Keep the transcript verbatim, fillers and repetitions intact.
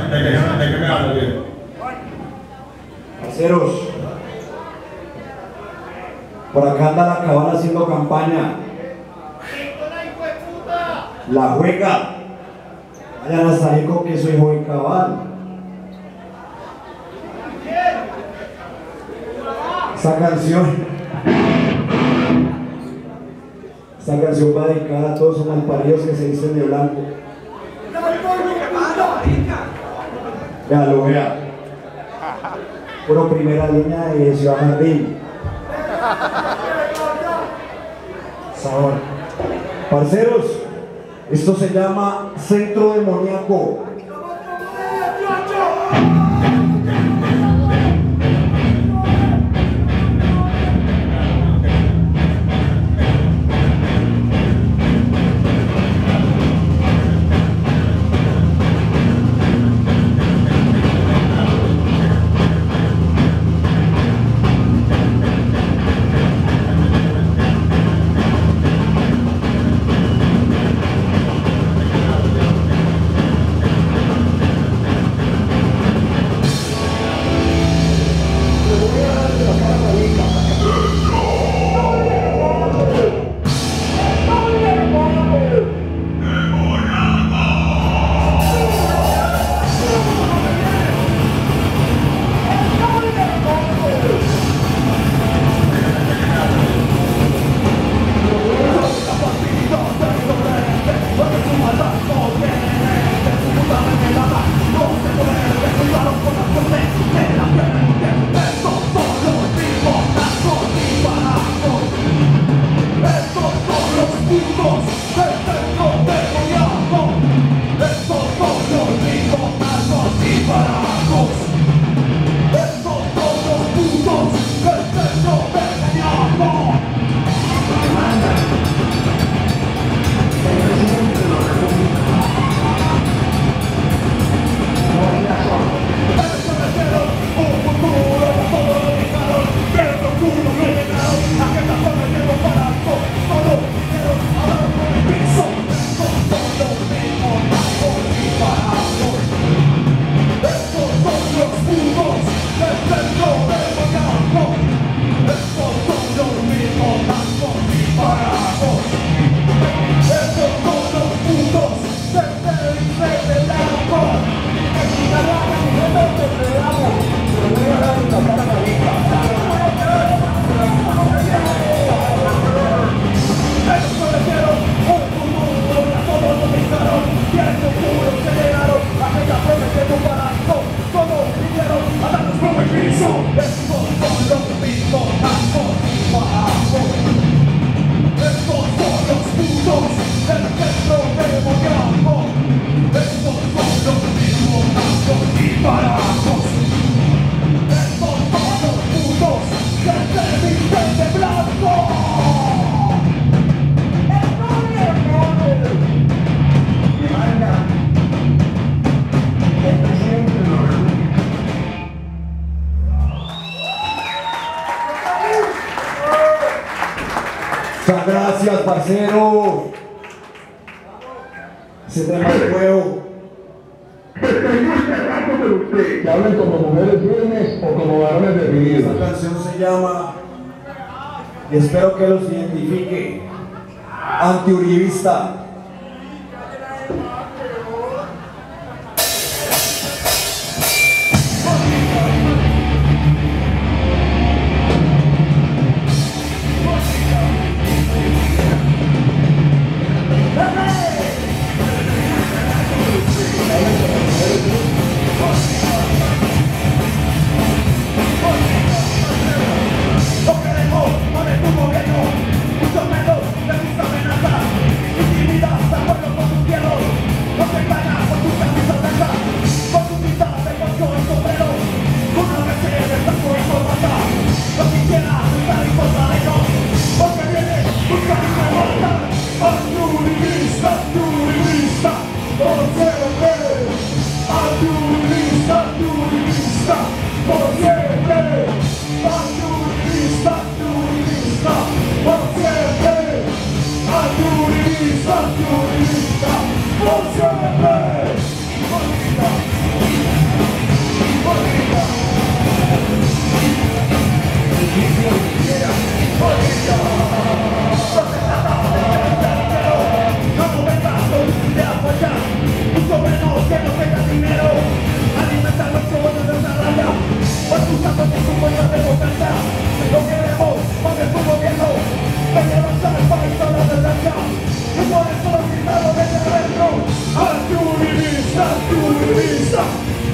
¿De qué, de qué me hablas, tío? Parceros, por acá anda la cabal haciendo campaña. La juega. Vayan a salir con que soy joven cabal. Esa canción, esta canción va dedicada a todos esos malparidos que se visten de blanco. Véalo, vea. Puro primera línea de Ciudad Jardín. Sabor. Parceros, esto se llama Centro Demoníaco. Muchas gracias, parcero. Ese tema de juego. Que hablen como mujeres viernes o como varones definidos. Esta canción se llama, y espero que los identifique, Antiuribista. No queremos poner tu gobierno, mucho menos de tus amenazas. Pisa.